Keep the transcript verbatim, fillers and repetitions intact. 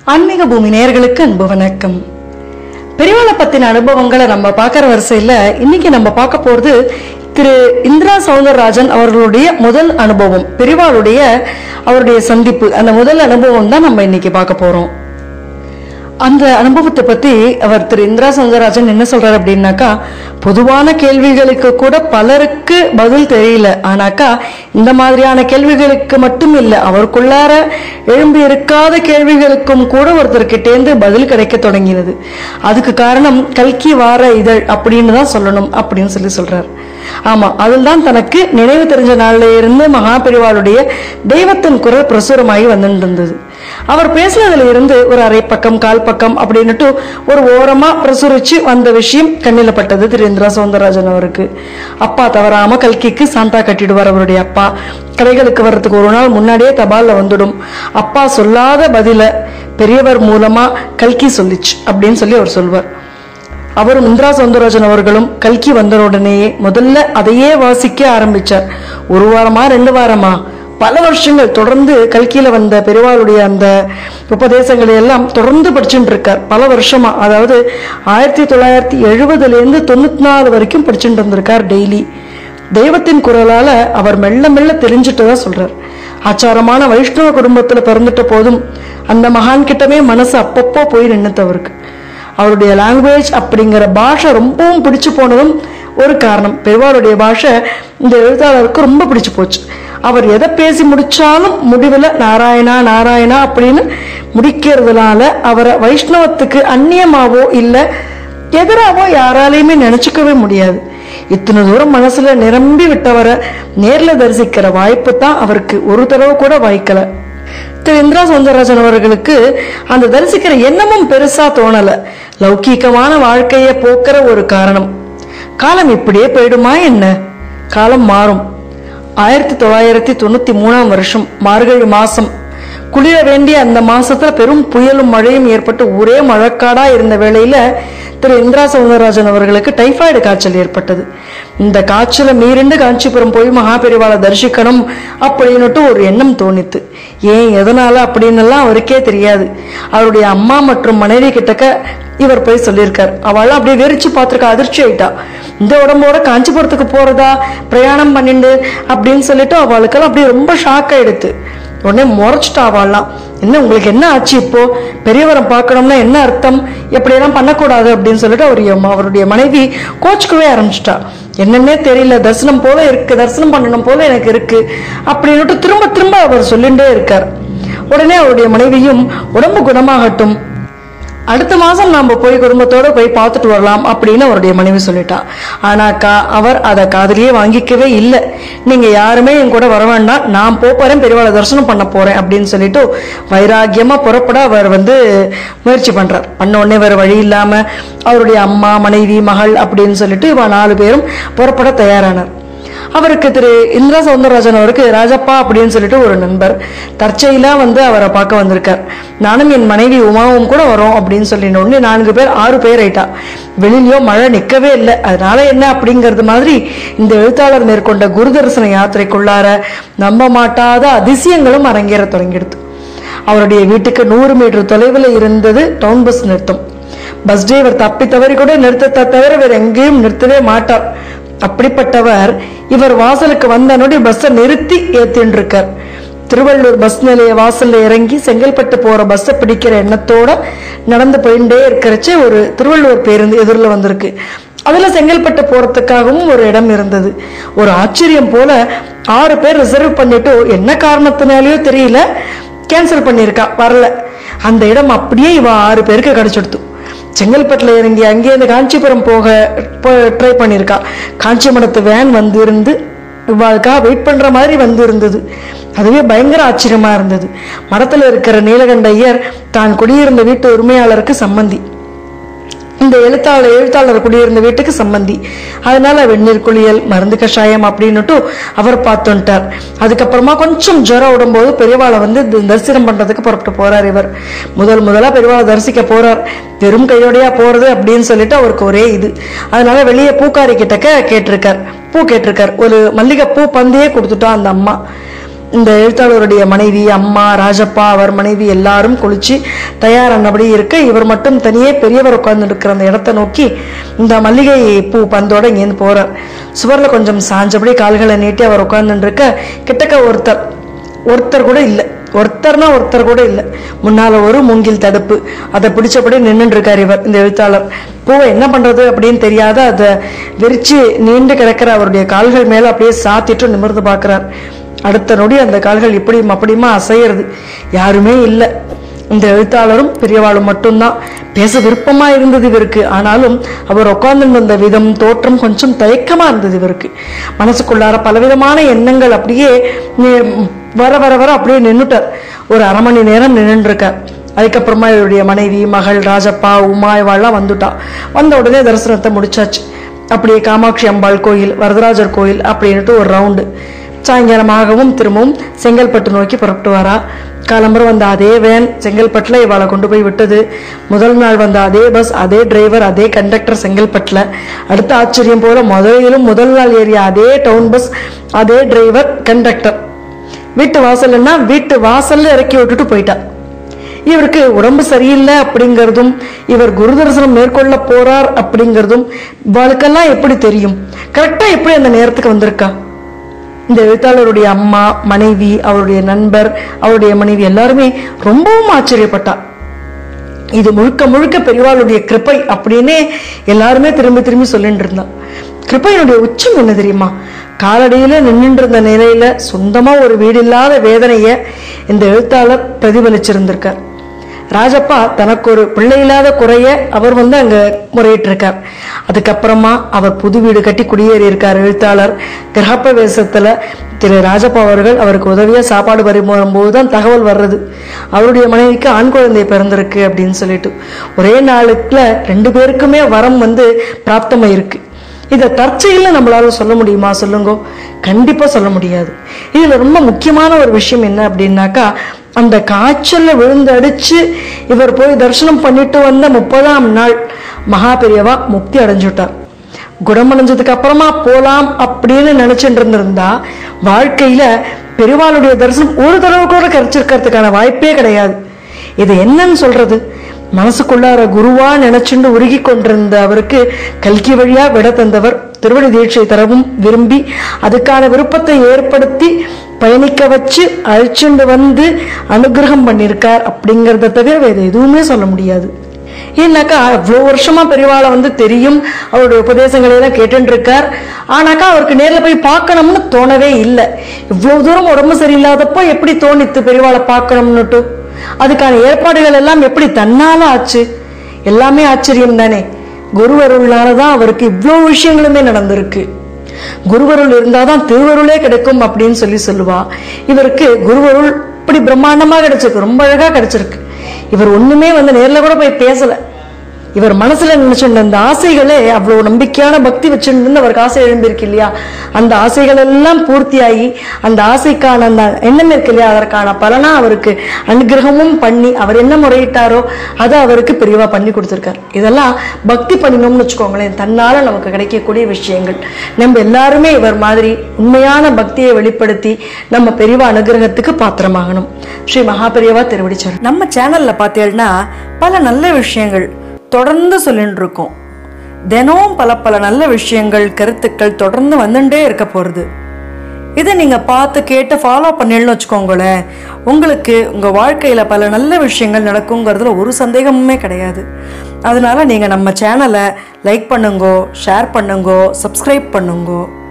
ஆன்மீக பூமி நேயர்களுக்கு அன்பு வணக்கம். பெரியவாளை பத்தின அனுபவங்களை நம்ம பார்க்குற வரிசையில் இன்னைக்கு நம்ம பார்க்க போறது திரு இந்திரா சௌந்தரராஜன் அவர்களுடைய முதல் அனுபவம், பெரியவாளுடைய அவருடைய சந்திப்பு. அந்த முதல் அனுபவம் தான் நம்ம இன்னைக்கு பார்க்க போறோம். அந்த அனுபவத்தை பத்தி அவர் திரு இந்திரா சௌந்தரராஜன் என்ன சொல்றாரு அப்படின்னாக்கா, பொதுவான கேள்விகளுக்கு கூட பலருக்கு பதில் தெரியல, ஆனாக்கா இந்த மாதிரியான கேள்விகளுக்கு மட்டும் இல்லை, அவருக்குள்ளார எழும்பி இருக்காத கேள்விகளுக்கும் கூட ஒருத்தர்கிட்டேந்து பதில் கிடைக்க தொடங்கினது. அதுக்கு காரணம் கல்கி வார இதழ் அப்படின்னு தான் சொல்லணும் அப்படின்னு சொல்லி சொல்றாரு. ஆமா, அதில் தான் தனக்கு நினைவு தெரிஞ்ச நாள்ல இருந்து மகாபெரிவாளுடைய தெய்வத்தின் குரல் பிரசுரமாகி வந்துட்டு இருந்தது. அவர் பேசினதுல இருந்து ஒரு அரை பக்கம் கால் பக்கம் அப்படின்னுட்டு ஒரு ஓரமா பிரசுரிச்சு வந்த விஷயம் கண்ணில பட்டது திரு இந்திரா சௌந்தரராஜன் அவருக்கு. அப்பா தவறாம கல்கிக்கு சாந்தா கட்டிடுவார். அவருடைய அப்பா கடைகளுக்கு வர்றதுக்கு ஒரு நாள் முன்னாடியே தபால்ல வந்துடும். அப்பா சொல்லாத பதில பெரியவர் மூலமா கல்கி சொல்லிச்சு அப்படின்னு சொல்லி அவர் சொல்வார். அவரும் இந்திரா சௌந்தரராஜன் அவர்களும் கல்கி வந்த உடனேயே முதல்ல அதையே வாசிக்க ஆரம்பிச்சார். ஒரு வாரமா ரெண்டு வாரமா பல வருஷங்கள் தொடர்ந்து கல்கியில வந்த பெரியவாளுடைய அந்த உபதேசங்களை எல்லாம் தொடர்ந்து படிச்சுட்டு இருக்கார் பல வருஷமா. அதாவது ஆயிரத்தி தொள்ளாயிரத்தி எழுபதுல இருந்து தொண்ணூத்தி நாலு வரைக்கும் படிச்சுட்டு இருந்திருக்கார் டெய்லி. தெய்வத்தின் குரலால அவர் மெல்ல மெல்ல தெரிஞ்சுட்டுதான் சொல்றார். ஆச்சாரமான வைஷ்ணவ குடும்பத்துல பிறந்துட்ட போதும் அந்த மகான் கிட்டமே மனசு அப்பப்போ போய் நின்னுத்தவருக்கு. அவருடைய லாங்குவேஜ் அப்படிங்கிற பாஷை ரொம்பவும் பிடிச்சு போனதும் ஒரு காரணம். பெரியவாளுடைய பாஷை இந்த எழுத்தாளருக்கு ரொம்ப பிடிச்சு போச்சு. அவர் எதை பேசி முடிச்சாலும் முடிவில் நாராயணா நாராயணா அப்படின்னு முடிக்கிறதுனால அவரை வைஷ்ணவத்துக்கு அந்நியமாவோ இல்லை எதிராவோ யாராலையுமே நினைச்சுக்கவே முடியாது. இத்தனை தூரம் மனசுல நிரம்பி விட்டவரை நேர்ல தரிசிக்கிற வாய்ப்பு தான் அவருக்கு ஒரு தடவை கூட வாய்க்கல. திரு இந்திரா சௌந்தரராஜன் அவர்களுக்கு அந்த தரிசிக்கிற எண்ணமும் பெருசா தோணல. லௌகீகமான வாழ்க்கையை போக்குற ஒரு காரணம். காலம் இப்படியே போயிடுமா என்ன? காலம் மாறும். ஆயிரத்தி தொள்ளாயிரத்தி தொண்ணூத்தி மூணாம் வருஷம் மார்கழி மாசம் குளிர வேண்டிய அந்த மாசத்துல பெரும் புயலும் மழையும் ஏற்பட்டு ஒரே மழைக்காடா இருந்த வேளையில திரு இந்திரா சௌந்தரராஜன் அவர்களுக்கு டைபாய்டு காய்ச்சல் ஏற்பட்டது. இந்த காய்ச்சலை மீறிண்டு காஞ்சிபுரம் போய் மகாபெரிவாளை தரிசிக்கணும் அப்படின்னுட்டு ஒரு எண்ணம் தோணித்து. ஏன் எதனால அப்படின்னு எல்லாம் அவருக்கே தெரியாது. அவருடைய அம்மா மற்றும் மனைவி கிட்டக்க இவர் போய் சொல்லியிருக்கார். அவள் அப்படியே வெறிச்சு பார்த்துருக்கா, அதிர்ச்சி ஆயிட்டா. இந்த உடம்போட காஞ்சிபுரத்துக்கு போறதா பிரயாணம் பண்ணிண்டு அப்படின்னு சொல்லிட்டு அவளுக்கெல்லாம் அப்படியே ரொம்ப ஷாக் ஆயிடுத்து. உடனே முறைச்சிட்டா அவள்லாம். என்ன உங்களுக்கு என்ன ஆச்சு, இப்போ பெரியவரை பார்க்கணும்னா என்ன அர்த்தம், எப்படியெல்லாம் பண்ணக்கூடாது அப்படின்னு சொல்லிட்டு அவர் அவருடைய மனைவி கோச்சுக்கவே ஆரம்பிச்சிட்டா. என்னன்னே தெரியல, தரிசனம் போல இருக்கு, தரிசனம் பண்ணணும் போல எனக்கு இருக்கு அப்படின்னுட்டு திரும்ப திரும்ப அவர் சொல்லிண்டே இருக்கார். உடனே அவருடைய மனைவியும் உடம்பு குணமாகட்டும், அடுத்த மாசம் நாம போய் குடும்பத்தோட போய் பார்த்துட்டு வரலாம் அப்படின்னு அவருடைய மனைவி சொல்லிட்டா. ஆனாக்கா அவர் அதை காதலியே வாங்கிக்கவே இல்லை. நீங்க யாருமே என் கூட வர வேண்டாம், நான் போறேன், பெரியவாளை தரிசனம் பண்ண போறேன் அப்படின்னு சொல்லிட்டு வைராக்கியமா புறப்பட அவர் வந்து முயற்சி பண்றார். பண்ண உடனே வேற வழி இல்லாம அவருடைய அம்மா மனைவி மகள் அப்படின்னு சொல்லிட்டு இவ நாலு பேரும் புறப்பட தயாரானார். அவருக்கு திரு இந்திரா சௌந்தரராஜன் அவருக்கு ராஜப்பா அப்படின்னு சொல்லிட்டு ஒரு நண்பர் தற்செயலா வந்து அவரை பார்க்க வந்திருக்கார். நானும் என் மனைவி உமாவும் கூட வரோம் அப்படின்னு சொல்லின உடனே நான்கு பேர் ஆறு பேர் ஆயிட்டா. வெளியிலயோ மழை நிற்கவே இல்லை. அதனால என்ன அப்படிங்கிறது மாதிரி இந்த எழுத்தாளர் மேற்கொண்ட குரு தரிசன யாத்திரைக்குள்ளார நம்ப மாட்டாத அதிசயங்களும் அரங்கேற தொடங்கிடுது. அவருடைய வீட்டுக்கு நூறு மீட்டர் தொலைவில் இருந்தது டவுன் பஸ் நிறுத்தம். பஸ் டிரைவர் தப்பி தவறி கூட நிறுத்தத்தை தவிர வேற எங்கேயும் நிறுத்தவே மாட்டார். அப்படிப்பட்டவர் இவர் வாசலுக்கு வந்த நொடி பஸ்ஸை நிறுத்தி ஏத்தின்னு இருக்கார். திருவள்ளூர் பஸ் நிலைய வாசல்ல இறங்கி செங்கல்பட்டு போற பஸ்ஸை பிடிக்கிற எண்ணத்தோட நடந்து போயிட்டே இருக்கிறச்சே ஒரு திருவள்ளூர் பேருந்து எதிரில் வந்திருக்கு. அதுல செங்கல்பட்டு போறதுக்காகவும் ஒரு இடம் இருந்தது. ஒரு ஆச்சரியம் போல ஆறு பேர் ரிசர்வ் பண்ணிட்டு என்ன காரணத்தினாலேயோ தெரியல கேன்சல் பண்ணிருக்கா, வரல. அந்த இடம் அப்படியே இவ ஆறு பேருக்கு கிடைச்சிடுத்து. செங்கல்பட்டுல இறங்கி அங்கேருந்து காஞ்சிபுரம் போக ட்ரை பண்ணியிருக்கா. காஞ்சிபுரத்து வேன் வந்து இருந்து இவாளுக்காக வெயிட் பண்ற மாதிரி வந்து இருந்தது. அதுவே பயங்கர ஆச்சரியமா இருந்தது. மரத்துல இருக்கிற நீலகண்ட ஐயர் தான் குடியிருந்த வீட்டு உரிமையாளருக்கு சம்பந்தி, இந்த எழுத்தாளர் எழுத்தாளர் குடியிருந்த வீட்டுக்கு சம்பந்தி. அதனால வெந்நீர் குளியல் மருந்து கஷாயம் அப்படின்னுட்டு அவர் பார்த்துட்டார். அதுக்கப்புறமா கொஞ்சம் ஜுரம் விடும்போது பெரியவாளை வந்து தரிசனம் பண்றதுக்கு புறப்பட்டு போறார். இவர் முதல் முதலா பெரியவாளை தரிசிக்க போறார். வெறும் கையோடையா போறது அப்படின்னு சொல்லிட்டு அவருக்கு ஒரே இது. அதனால வெளியே பூக்காரி கிட்டக்க கேட்டிருக்கார், பூ கேட்டிருக்கார். ஒரு மல்லிகை பூ பந்தியே கொடுத்துட்டா அந்த அம்மா. இந்த எழுத்தாளருடைய மனைவி, அம்மா, ராஜப்பா, அவர் மனைவி எல்லாரும் குளிச்சு தயாரானபடி இருக்க, இவர் மட்டும் தனியே பெரியவர் உட்கார்ந்து இருக்கிற அந்த இடத்த நோக்கி இந்த மல்லிகை பூ பந்தோட இங்கேருந்து போறார். சுவர்ல கொஞ்சம் சாஞ்சபடி கால்களை நீட்டி அவர் உட்கார்ந்து இருக்க, கிட்டக்க ஒருத்தர் ஒருத்தர் கூட இல்லை. ஒருத்தர்னா ஒருத்தர் கூட இல்லை. முன்னால ஒரு மூங்கில் தடுப்பு, அதை பிடிச்சபடி நின்று இருக்கார் இவர், இந்த எழுத்தாளர். பூவை என்ன பண்றது அப்படின்னு தெரியாத அதை விரிச்சு நீண்டு கிடக்கிற அவருடைய கால்கள் மேல அப்படியே சாத்திட்டு நிமிர்ந்து பார்க்கிறார். அடுத்த நொடி அந்த கால்கள் இப்படியும் அப்படியுமா அசையிறது. யாருமே இல்லை. இந்த எழுத்தாளரும் பெரியவாளும் மட்டும்தான். பேச விருப்பமா இருந்தது இவருக்கு. ஆனாலும் அவர் உட்கார்ந்து இருந்த விதம், தோற்றம் கொஞ்சம் தயக்கமா இருந்தது இவருக்கு. மனசுக்குள்ளார பலவிதமான எண்ணங்கள் அப்படியே வர வர வர அப்படியே நின்றுட்டார். ஒரு அரை மணி நேரம் நின்று இருக்கார். அதுக்கப்புறமா இவருடைய மனைவி, மகள், ராஜப்பா, உமா இவாள்லாம் வந்துட்டா. வந்த உடனே தரிசனத்தை முடிச்சாச்சு. அப்படியே காமாட்சி அம்பாள் கோயில், வரதராஜர் கோயில் அப்படின்ட்டு ஒரு ரவுண்டு. சாயங்காலமாகவும் திரும்பவும் செங்கல்பட்டு நோக்கி புறப்பட்டு வரா. காலம்பரம் வந்த அதே வேன் செங்கல்பட்டுல இவாளை கொண்டு போய் விட்டது. முதல் நாள் வந்த அதே பஸ், அதே டிரைவர், அதே கண்டக்டர் செங்கல்பட்டுல. அடுத்த ஆச்சரியம் போல முதலிலும் முதல் நாள் ஏறிய அதே டவுன் பஸ், அதே டிரைவர், கண்டக்டர். வீட்டு வாசல்னா வீட்டு வாசல்ல இறக்கி விட்டுட்டு போயிட்டா. இவருக்கு உடம்பு சரியில்லை அப்படிங்கிறதும், இவர் குரு தரிசனம் மேற்கொள்ள போறார் அப்படிங்கிறதும் இவளுக்கெல்லாம் எப்படி தெரியும்? கரெக்டா எப்படி அந்த நேரத்துக்கு வந்திருக்கா? இந்த எழுத்தாளருடைய அம்மா, மனைவி, அவருடைய நண்பர், அவருடைய மனைவி எல்லாருமே ரொம்பவும் ஆச்சரியப்பட்டா. இது முழுக்க முழுக்க பெரியவாளுடைய கிருப்பை அப்படின்னே எல்லாருமே திரும்பி திரும்பி சொல்லிட்டு இருந்தா. கிருப்பையினுடைய உச்சம் என்ன தெரியுமா? காலடியில நின்று இருந்த நிலையில சொந்தமா ஒரு வீடு இல்லாத வேதனைய இந்த எழுத்தாளர் பிரதிபலிச்சிருந்திருக்கார். ராஜப்பா தனக்கு ஒரு பிள்ளை இல்லாத குறைய அவர் வந்து அங்க முறையிட்டு இருக்கார். அதுக்கப்புறமா அவர் புது வீடு கட்டி குடியேறி இருக்கார் எழுத்தாளர். கிரகப்பிரவேசத்துல திரு ராஜப்பா அவர்கள் அவருக்கு உதவியா சாப்பாடு பரிமாறும் போதுதான் தகவல் வர்றது, அவருடைய மனைவிக்கு ஆண் குழந்தை பிறந்திருக்கு அப்படின்னு சொல்லிட்டு. ஒரே நாளுக்குள்ள ரெண்டு பேருக்குமே வரம் வந்து பிராப்தமா இருக்கு. இதை தற்செயல நம்மளால சொல்ல முடியுமா? சொல்லுங்க. கண்டிப்பா சொல்ல முடியாது. இதுல ரொம்ப முக்கியமான ஒரு விஷயம் என்ன அப்படின்னாக்கா, அந்த காய்ச்சல்ல விழுந்து அடிச்சு இவர் போய் தரிசனம் பண்ணிட்டு வந்த முப்பதாம் நாள் மகா பெரியவா முக்தி அடைஞ்சுட்டார். குணமடைஞ்சதுக்கு அப்புறமா போலாம் அப்படின்னு நினைச்சுட்டு இருந்திருந்தா வாழ்க்கையில பெரியவாளுடைய தரிசனம் ஒரு தடவை கூட கிடைச்சிருக்கிறதுக்கான வாய்ப்பே கிடையாது. இது என்னன்னு சொல்றது? மனசுக்குள்ளார குருவா நினைச்சுண்டு உருகி கொண்டிருந்த அவருக்கு கல்கி வழியா விட தந்தவர் திருவடி தீட்சை தரவும் விரும்பி அதுக்கான விருப்பத்தை ஏற்படுத்தி பயணிக்க வச்சு அழைச்சுண்டு வந்து அனுகிரகம் பண்ணியிருக்கார் அப்படிங்கிறத தவிர வேற எதுவுமே சொல்ல முடியாது. ஏன்னாக்கா இவ்வளோ வருஷமா பெரியவாளை வந்து தெரியும், அவருடைய உபதேசங்களை எல்லாம் கேட்டு இருக்கார். ஆனாக்கா அவருக்கு நேரில் போய் பார்க்கணும்னு தோணவே இல்லை. இவ்வளவு தூரம் உடம்பு சரியில்லாதப்போ எப்படி தோணித்து பெரியவாளை பார்க்கணும்னுட்டு? அதுக்கான ஏற்பாடுகள் எல்லாம் எப்படி தன்னால ஆச்சு? எல்லாமே ஆச்சரியம் தானே. குருவருளாலதான் அவருக்கு இவ்வளவு விஷயங்களுமே நடந்திருக்கு. குருவருள் இருந்தாதான் திருவருளே கிடைக்கும் அப்படின்னு சொல்லி சொல்லுவா. இவருக்கு குருவருள் இப்படி பிரம்மாண்டமா கிடைச்சிருக்கு, ரொம்ப அழகா கிடைச்சிருக்கு. இவர் ஒண்ணுமே வந்து நேர்ல கூட போய் பேசல. இவர் மனசுல நினைச்சுட்டு அந்த ஆசைகளே அவ்வளவு நம்பிக்கையான பக்தி வச்சுட்டு அவருக்கு ஆசை எழுந்திருக்கு இல்லையா, அந்த ஆசைகள் எல்லாம் பூர்த்தியாகி அந்த ஆசைக்கான அந்த எண்ணம் இருக்கு இல்லையா, அதற்கான பலனா அவருக்கு அனுகிரகமும் பண்ணி அவர் என்ன முறையிட்டாரோ அதை அவருக்கு பெரியவா பண்ணி கொடுத்துருக்காரு. இதெல்லாம் பக்தி பண்ணினோம்னு வச்சுக்கோங்களேன், தன்னால நமக்கு கிடைக்கக்கூடிய விஷயங்கள். நம்ம எல்லாருமே இவர் மாதிரி உண்மையான பக்தியை வெளிப்படுத்தி நம்ம பெரியவா அனுகிரகத்துக்கு பாத்திரமாகணும். ஸ்ரீ மகாபெரியவா திருவடிச்சர். நம்ம சேனல்ல பார்த்தீங்கன்னா பல நல்ல விஷயங்கள் தொடர்ந்து சொல்லிட்டு இருக்கோம். தினமும் பல பல நல்ல விஷயங்கள், கருத்துக்கள் தொடர்ந்து வந்துட்டே இருக்க போறது. இதை நீங்க பார்த்து கேட்டு ஃபாலோ பண்ணலன்னு வச்சுக்கோங்களேன், உங்களுக்கு உங்க வாழ்க்கையில பல நல்ல விஷயங்கள் நடக்குங்கிறதுல ஒரு சந்தேகமுமே கிடையாது. அதனால நீங்க நம்ம சேனலை லைக் பண்ணுங்கோ, ஷேர் பண்ணுங்கோ, சப்ஸ்கிரைப் பண்ணுங்கோ.